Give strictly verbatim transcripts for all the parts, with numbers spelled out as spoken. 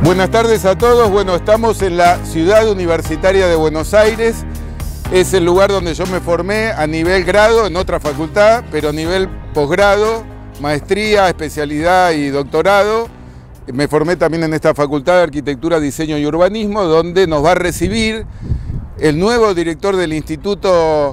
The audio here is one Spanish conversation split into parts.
Buenas tardes a todos. Bueno, estamos en la Ciudad Universitaria de Buenos Aires. Es el lugar donde yo me formé a nivel grado en otra facultad, pero a nivel posgrado, maestría, especialidad y doctorado. Me formé también en esta Facultad de Arquitectura, Diseño y Urbanismo, donde nos va a recibir el nuevo director del Instituto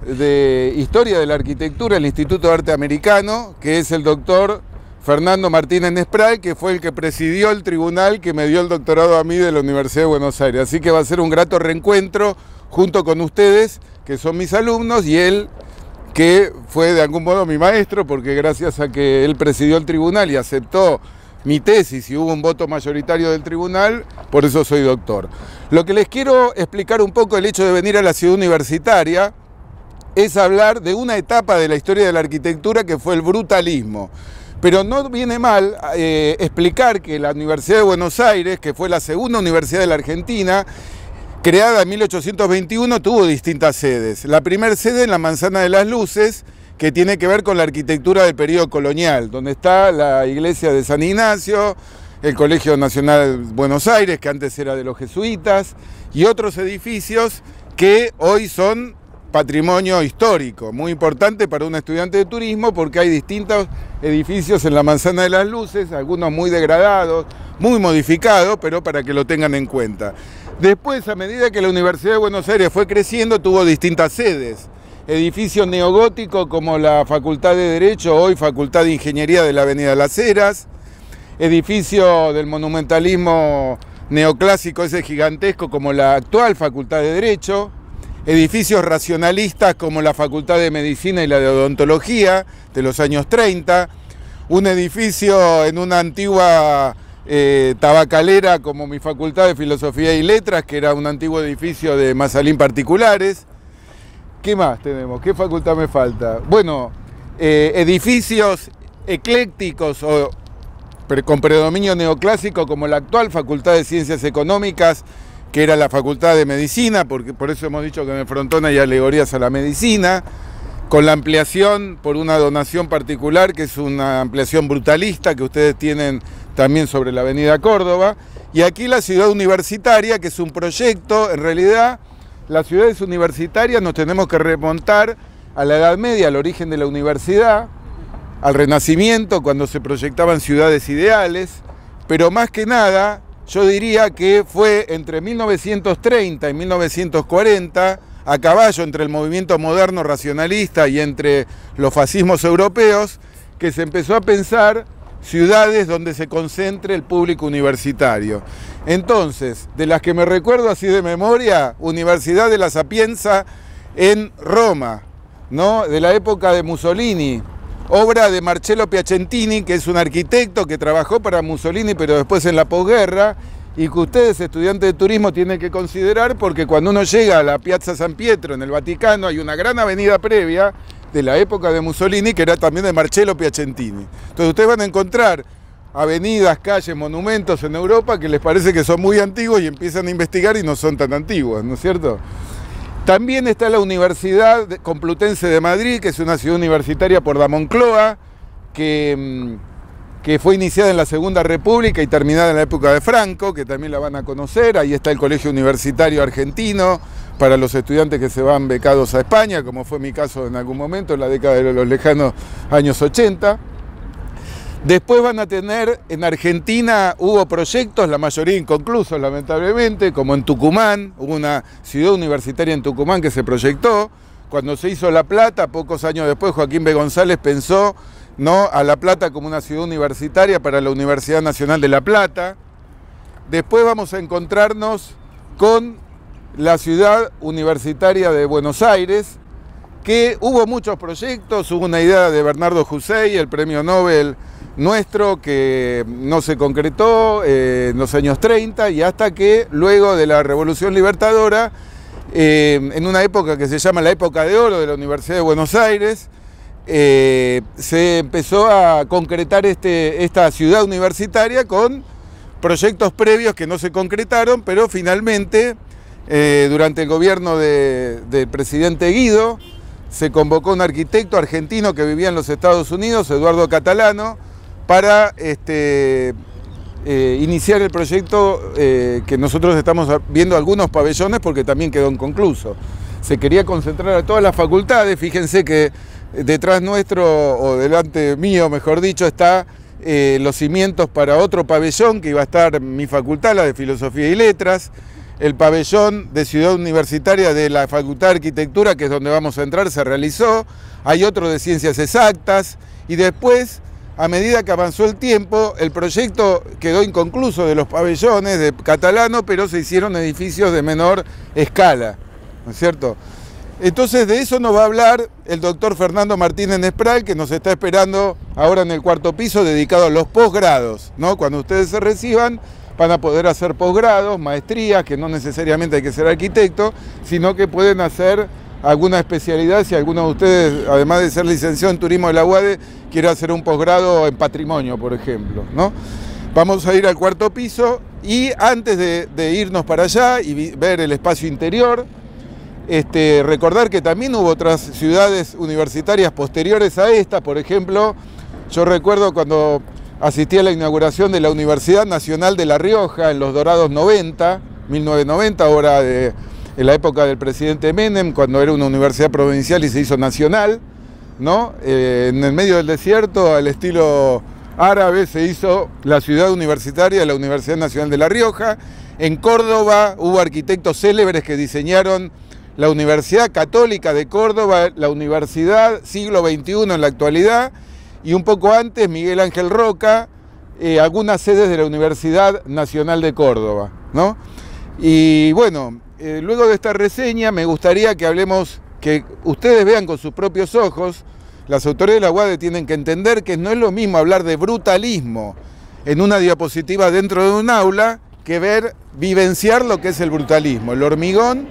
de Historia de la Arquitectura, el Instituto de Arte Americano, que es el doctor Fernando Martínez Nespral, que fue el que presidió el tribunal que me dio el doctorado a mí de la Universidad de Buenos Aires. Así que va a ser un grato reencuentro junto con ustedes, que son mis alumnos, y él, que fue de algún modo mi maestro, porque gracias a que él presidió el tribunal y aceptó mi tesis y hubo un voto mayoritario del tribunal, por eso soy doctor. Lo que les quiero explicar un poco el hecho de venir a la ciudad universitaria es hablar de una etapa de la historia de la arquitectura que fue el brutalismo. Pero no viene mal eh, explicar que la Universidad de Buenos Aires, que fue la segunda universidad de la Argentina, creada en mil ochocientos veintiuno, tuvo distintas sedes. La primera sede en la Manzana de las Luces, que tiene que ver con la arquitectura del periodo colonial, donde está la iglesia de San Ignacio, el Colegio Nacional Buenos Aires, que antes era de los jesuitas, y otros edificios que hoy son patrimonio histórico, muy importante para un estudiante de turismo, porque hay distintos edificios en la Manzana de las Luces, algunos muy degradados, muy modificados, pero para que lo tengan en cuenta. Después, a medida que la Universidad de Buenos Aires fue creciendo, tuvo distintas sedes. Edificios neogóticos como la Facultad de Derecho, hoy Facultad de Ingeniería de la Avenida Las Heras, edificio del monumentalismo neoclásico ese gigantesco como la actual Facultad de Derecho, edificios racionalistas como la Facultad de Medicina y la de Odontología de los años treinta, un edificio en una antigua eh, tabacalera como mi Facultad de Filosofía y Letras, que era un antiguo edificio de Mazalín particulares. ¿Qué más tenemos? ¿Qué facultad me falta? Bueno, eh, edificios eclécticos o con predominio neoclásico como la actual Facultad de Ciencias Económicas, que era la Facultad de Medicina, porque por eso hemos dicho que en el frontón hay alegorías a la medicina, con la ampliación por una donación particular, que es una ampliación brutalista que ustedes tienen también sobre la avenida Córdoba, y aquí la ciudad universitaria, que es un proyecto, en realidad las ciudades universitarias nos tenemos que remontar a la Edad Media, al origen de la universidad, al Renacimiento, cuando se proyectaban ciudades ideales, pero más que nada, yo diría que fue entre mil novecientos treinta y mil novecientos cuarenta, a caballo entre el movimiento moderno racionalista y entre los fascismos europeos, que se empezó a pensar ciudades donde se concentre el público universitario. Entonces, de las que me recuerdo así de memoria, Universidad de la Sapienza en Roma, ¿no? De la época de Mussolini, obra de Marcello Piacentini, que es un arquitecto que trabajó para Mussolini, pero después en la posguerra, y que ustedes, estudiantes de turismo, tienen que considerar, porque cuando uno llega a la Piazza San Pietro en el Vaticano, hay una gran avenida previa de la época de Mussolini, que era también de Marcello Piacentini. Entonces ustedes van a encontrar avenidas, calles, monumentos en Europa que les parece que son muy antiguos y empiezan a investigar y no son tan antiguos, ¿no es cierto? También está la Universidad Complutense de Madrid, que es una ciudad universitaria por la Moncloa, que, que fue iniciada en la Segunda República y terminada en la época de Franco, que también la van a conocer. Ahí está el Colegio Universitario Argentino, para los estudiantes que se van becados a España, como fue mi caso en algún momento, en la década de los lejanos años ochenta. Después van a tener, en Argentina hubo proyectos, la mayoría inconclusos lamentablemente, como en Tucumán, hubo una ciudad universitaria en Tucumán que se proyectó. Cuando se hizo La Plata, pocos años después, Joaquín B. González pensó, ¿no?, a La Plata como una ciudad universitaria para la Universidad Nacional de La Plata. Después vamos a encontrarnos con la ciudad universitaria de Buenos Aires, que hubo muchos proyectos, hubo una idea de Bernardo Hussein, el premio Nobel nuestro, que no se concretó eh, en los años treinta, y hasta que luego de la Revolución Libertadora, eh, en una época que se llama la época de oro de la Universidad de Buenos Aires, eh, se empezó a concretar este, esta ciudad universitaria con proyectos previos que no se concretaron, pero finalmente, eh, durante el gobierno de, del presidente Guido, se convocó un arquitecto argentino que vivía en los Estados Unidos, Eduardo Catalano, para este, eh, iniciar el proyecto eh, que nosotros estamos viendo algunos pabellones porque también quedó inconcluso. Se quería concentrar a todas las facultades, fíjense que detrás nuestro, o delante mío mejor dicho, está eh, los cimientos para otro pabellón que iba a estar mi facultad, la de Filosofía y Letras, el pabellón de Ciudad Universitaria de la Facultad de Arquitectura, que es donde vamos a entrar, se realizó, hay otro de Ciencias Exactas, y después, a medida que avanzó el tiempo, el proyecto quedó inconcluso de los pabellones de Catalano, pero se hicieron edificios de menor escala, ¿no es cierto? Entonces de eso nos va a hablar el doctor Fernando Martínez Nespral, que nos está esperando ahora en el cuarto piso, dedicado a los posgrados, ¿no? Cuando ustedes se reciban, van a poder hacer posgrados, maestrías, que no necesariamente hay que ser arquitecto, sino que pueden hacer alguna especialidad, si alguno de ustedes, además de ser licenciado en turismo de la U A D E, quiere hacer un posgrado en patrimonio, por ejemplo, ¿no? Vamos a ir al cuarto piso y antes de, de irnos para allá y ver el espacio interior, Este, recordar que también hubo otras ciudades universitarias posteriores a esta. Por ejemplo, yo recuerdo cuando asistí a la inauguración de la Universidad Nacional de La Rioja en los dorados noventa, mil novecientos noventa, ahora de, en la época del presidente Menem, cuando era una universidad provincial y se hizo nacional, ¿no? Eh, en el medio del desierto, al estilo árabe, se hizo la ciudad universitaria de la Universidad Nacional de La Rioja. En Córdoba hubo arquitectos célebres que diseñaron la Universidad Católica de Córdoba, la Universidad Siglo veintiuno en la actualidad, y un poco antes Miguel Ángel Roca, eh, algunas sedes de la Universidad Nacional de Córdoba, ¿no? Y bueno, eh, luego de esta reseña me gustaría que hablemos, que ustedes vean con sus propios ojos. Las autoridades de la U A D E tienen que entender que no es lo mismo hablar de brutalismo en una diapositiva dentro de un aula que ver, vivenciar lo que es el brutalismo, el hormigón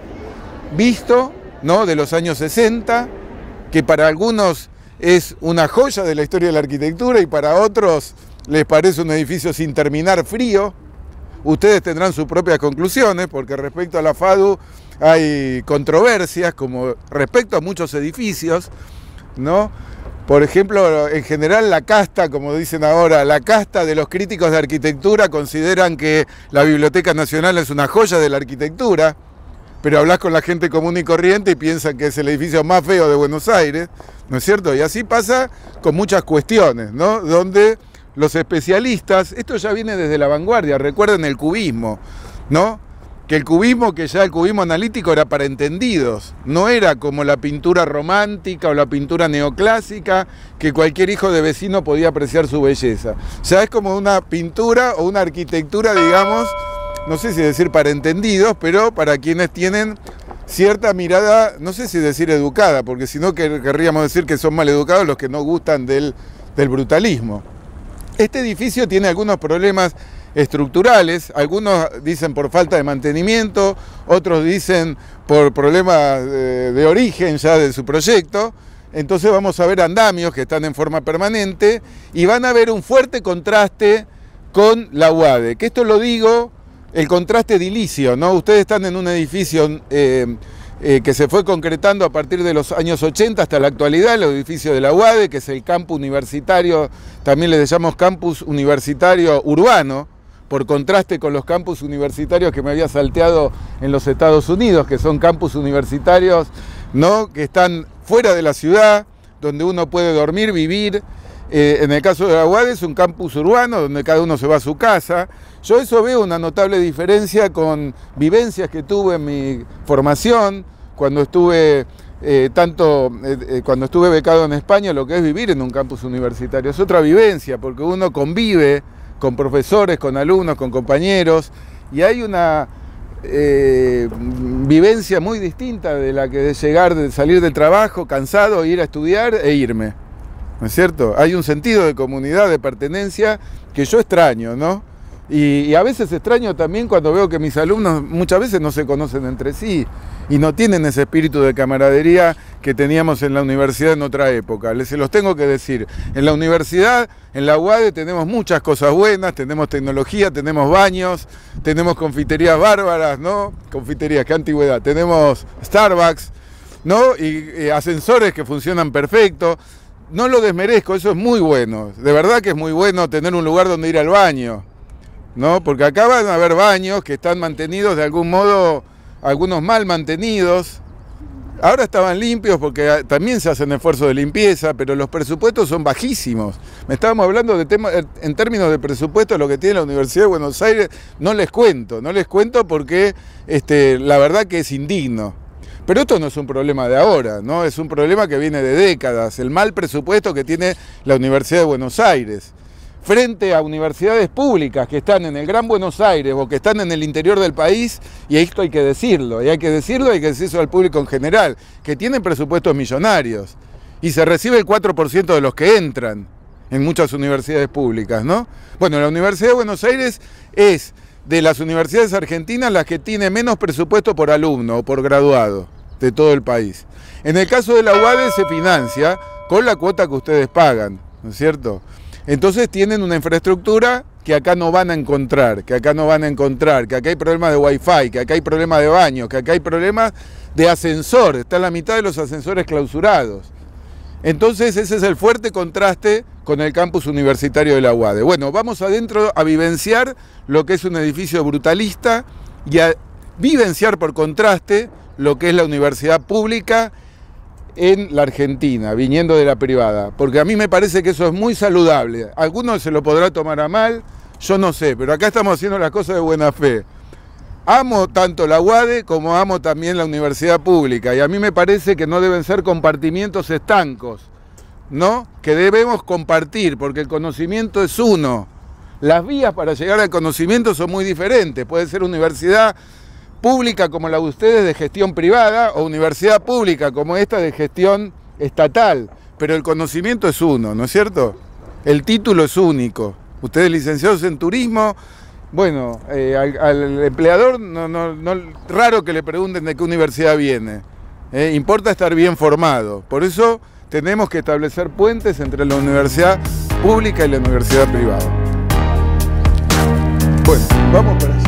visto, ¿no?, de los años sesenta, que para algunos es una joya de la historia de la arquitectura y para otros les parece un edificio sin terminar, frío. Ustedes tendrán sus propias conclusiones, porque respecto a la FADU hay controversias, como respecto a muchos edificios, ¿no? Por ejemplo, en general la casta, como dicen ahora, la casta de los críticos de arquitectura consideran que la Biblioteca Nacional es una joya de la arquitectura, pero hablas con la gente común y corriente y piensan que es el edificio más feo de Buenos Aires, ¿no es cierto? Y así pasa con muchas cuestiones, ¿no? Donde los especialistas, esto ya viene desde la vanguardia, recuerden el cubismo, ¿no? Que el cubismo, que ya el cubismo analítico era para entendidos, no era como la pintura romántica o la pintura neoclásica, que cualquier hijo de vecino podía apreciar su belleza. Ya es como una pintura o una arquitectura, digamos, no sé si decir para entendidos, pero para quienes tienen cierta mirada, no sé si decir educada, porque si no querríamos decir que son mal educados los que no gustan del, del brutalismo. Este edificio tiene algunos problemas estructurales, algunos dicen por falta de mantenimiento, otros dicen por problemas de, de origen ya de su proyecto. Entonces vamos a ver andamios que están en forma permanente y van a ver un fuerte contraste con la U A D E, que esto lo digo, el contraste edilicio, ¿no? Ustedes están en un edificio eh, eh, que se fue concretando a partir de los años ochenta hasta la actualidad, el edificio de la U A D E, que es el campus universitario, también le llamamos campus universitario urbano, por contraste con los campus universitarios que me había salteado en los Estados Unidos, que son campus universitarios, ¿no?, que están fuera de la ciudad, donde uno puede dormir, vivir. Eh, en el caso de la U A D E es un campus urbano donde cada uno se va a su casa. Yo eso veo una notable diferencia con vivencias que tuve en mi formación, cuando estuve, eh, tanto, eh, cuando estuve becado en España, lo que es vivir en un campus universitario. Es otra vivencia, porque uno convive con profesores, con alumnos, con compañeros, y hay una eh, vivencia muy distinta de la que de llegar, de salir del trabajo cansado, ir a estudiar e irme. ¿No es cierto? Hay un sentido de comunidad, de pertenencia, que yo extraño, ¿no? Y, y a veces extraño también cuando veo que mis alumnos muchas veces no se conocen entre sí y no tienen ese espíritu de camaradería que teníamos en la universidad en otra época. Les se los tengo que decir. En la universidad, en la U A D E, tenemos muchas cosas buenas, tenemos tecnología, tenemos baños, tenemos confiterías bárbaras, ¿no? Confiterías, qué antigüedad. Tenemos Starbucks, ¿no? Y, y ascensores que funcionan perfecto. No lo desmerezco, eso es muy bueno. De verdad que es muy bueno tener un lugar donde ir al baño. ¿no? Porque acá van a haber baños que están mantenidos de algún modo, algunos mal mantenidos. Ahora estaban limpios porque también se hacen esfuerzos de limpieza, pero los presupuestos son bajísimos. Me estábamos hablando de tema, en términos de presupuesto, lo que tiene la Universidad de Buenos Aires, no les cuento, no les cuento porque este, la verdad que es indigno. Pero esto no es un problema de ahora, ¿no? Es un problema que viene de décadas, el mal presupuesto que tiene la Universidad de Buenos Aires. Frente a universidades públicas que están en el Gran Buenos Aires o que están en el interior del país, y esto hay que decirlo, y hay que decirlo, hay que decirlo al público en general, que tienen presupuestos millonarios y se recibe el cuatro por ciento de los que entran en muchas universidades públicas, ¿no? Bueno, la Universidad de Buenos Aires es de las universidades argentinas las que tiene menos presupuesto por alumno o por graduado de todo el país. En el caso de la U A D E se financia con la cuota que ustedes pagan, ¿no es cierto? Entonces tienen una infraestructura que acá no van a encontrar, que acá no van a encontrar, que acá hay problemas de wifi, que acá hay problemas de baño, que acá hay problemas de ascensor, está en la mitad de los ascensores clausurados. Entonces ese es el fuerte contraste con el campus universitario de la U A D E. Bueno, vamos adentro a vivenciar lo que es un edificio brutalista y a vivenciar por contraste lo que es la universidad pública en la Argentina, viniendo de la privada, porque a mí me parece que eso es muy saludable. Algunos se lo podrá tomar a mal, yo no sé, pero acá estamos haciendo las cosas de buena fe. Amo tanto la U A D E como amo también la universidad pública, y a mí me parece que no deben ser compartimientos estancos, ¿no? Que debemos compartir, porque el conocimiento es uno. Las vías para llegar al conocimiento son muy diferentes, puede ser universidad pública como la de ustedes de gestión privada o universidad pública como esta de gestión estatal, pero el conocimiento es uno, ¿no es cierto? El título es único. Ustedes licenciados en turismo, bueno, eh, al, al empleador no, no, no, raro que le pregunten de qué universidad viene. Eh, importa estar bien formado, por eso tenemos que establecer puentes entre la universidad pública y la universidad privada. Bueno, vamos para allá.